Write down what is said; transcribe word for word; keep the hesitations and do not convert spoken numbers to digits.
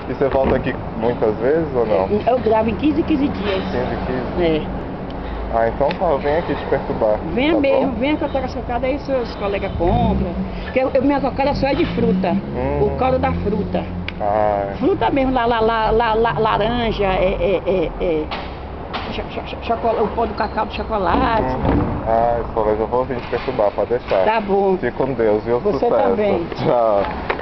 E você volta aqui muitas vezes ou não? Eu gravo em quinze, quinze dias. quinze, quinze? É. Ah, então tá, eu venho aqui te perturbar. Venha tá mesmo, bom? venha que eu trago a cocada aí, seus colegas compram. Porque eu, minha cocada só é de fruta. Hum. O caldo da fruta. Ah, Fruta mesmo, lá, lá, lá, lá, lá, laranja, é, é, é, é cho, cho, chocolate, o pó do cacau de chocolate. hum. Ah, Solange, eu vou vir te perturbar, pode deixar. Tá bom. Fique com Deus, viu? Você Sucesso. também. Tchau.